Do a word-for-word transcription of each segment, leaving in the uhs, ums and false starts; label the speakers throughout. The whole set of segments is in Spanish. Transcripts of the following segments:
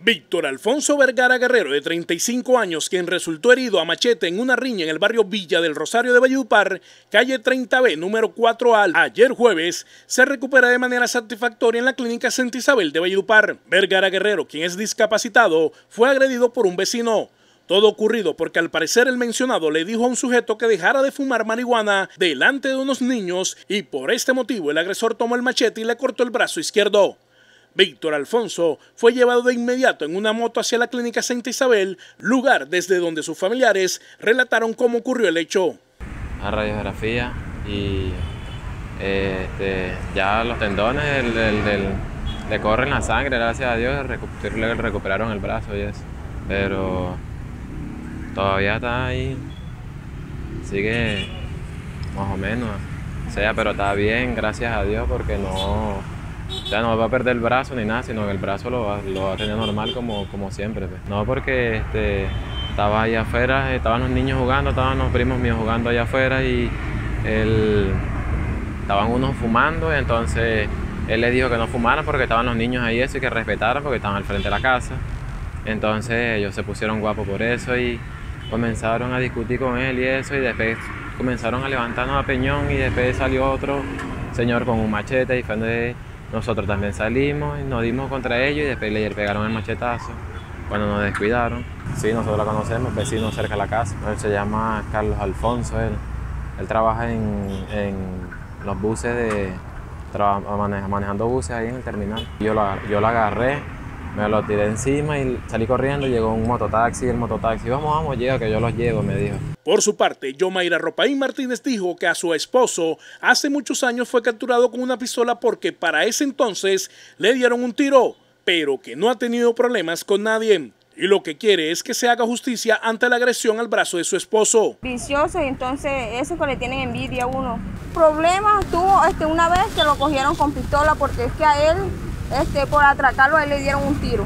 Speaker 1: Víctor Alfonso Vergara Guerrero, de treinta y cinco años, quien resultó herido a machete en una riña en el barrio Villa del Rosario de Valledupar, calle treinta B, número cuatro A, ayer jueves, se recupera de manera satisfactoria en la clínica Santa Isabel de Valledupar. Vergara Guerrero, quien es discapacitado, fue agredido por un vecino. Todo ocurrido porque al parecer el mencionado le dijo a un sujeto que dejara de fumar marihuana delante de unos niños y por este motivo el agresor tomó el machete y le cortó el brazo izquierdo. Víctor Alfonso fue llevado de inmediato en una moto hacia la clínica Santa Isabel, lugar desde donde sus familiares relataron cómo ocurrió el hecho.
Speaker 2: A radiografía y eh, este, ya los tendones del, del, del, le corren la sangre, gracias a Dios, le recuperaron el brazo y eso, pero todavía está ahí, sigue más o menos, o sea, pero está bien, gracias a Dios, porque no... O sea, no va a perder el brazo ni nada, sino que el brazo lo va, lo va a tener normal como, como siempre. Pues. No, porque este, estaba allá afuera, estaban los niños jugando, estaban los primos míos jugando allá afuera y él, estaban unos fumando, y entonces él les dijo que no fumaran porque estaban los niños ahí eso y que respetaran porque estaban al frente de la casa. Entonces ellos se pusieron guapos por eso y comenzaron a discutir con él y eso, y después comenzaron a levantarnos a peñón y después salió otro señor con un machete y fue donde nosotros también salimos y nos dimos contra ellos y después le pegaron el machetazo cuando nos descuidaron. Sí, nosotros lo conocemos, vecino cerca de la casa. Él se llama Carlos Alfonso, él, él trabaja en, en los buses, de, trabaja, manejando buses ahí en el terminal. Yo lo, yo lo agarré, me lo tiré encima y salí corriendo, llegó un mototaxi, el mototaxi, vamos, vamos, llega que yo los llevo, me dijo.
Speaker 1: Por su parte, Yomaira Ropaín Martínez dijo que a su esposo hace muchos años fue capturado con una pistola porque para ese entonces le dieron un tiro, pero que no ha tenido problemas con nadie. Y lo que quiere es que se haga justicia ante la agresión al brazo de su esposo.
Speaker 3: Vicioso, y entonces eso que le tienen envidia a uno. Problemas tuvo este, una vez que lo cogieron con pistola porque es que a él, este, por atracarlo, a él le dieron un tiro.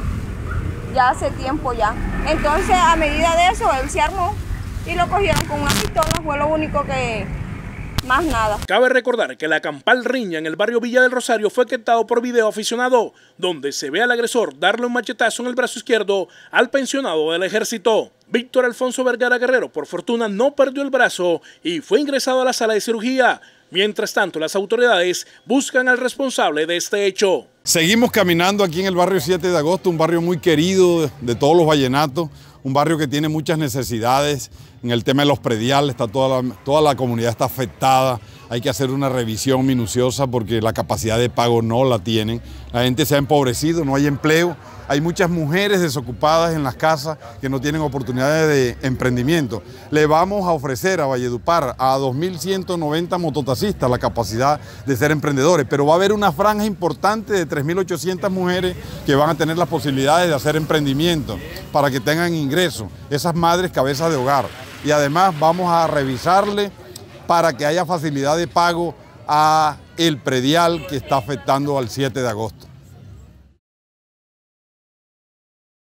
Speaker 3: Ya hace tiempo ya. Entonces, a medida de eso, él se armó y lo cogieron con una pistola, fue lo único que... más nada.
Speaker 1: Cabe recordar que la campal riña en el barrio Villa del Rosario fue captado por video aficionado, donde se ve al agresor darle un machetazo en el brazo izquierdo al pensionado del ejército. Víctor Alfonso Vergara Guerrero, por fortuna, no perdió el brazo y fue ingresado a la sala de cirugía. Mientras tanto, las autoridades buscan al responsable de este hecho.
Speaker 4: Seguimos caminando aquí en el barrio siete de agosto, un barrio muy querido de todos los vallenatos, un barrio que tiene muchas necesidades. En el tema de los prediales, está toda, la, toda la comunidad está afectada, hay que hacer una revisión minuciosa porque la capacidad de pago no la tienen. La gente se ha empobrecido, no hay empleo, hay muchas mujeres desocupadas en las casas que no tienen oportunidades de emprendimiento. Le vamos a ofrecer a Valledupar a dos mil ciento noventa mototaxistas la capacidad de ser emprendedores, pero va a haber una franja importante de tres mil ochocientas mujeres que van a tener las posibilidades de hacer emprendimiento para que tengan ingresos, esas madres cabezas de hogar. Y además vamos a revisarle para que haya facilidad de pago a el predial que está afectando al siete de agosto.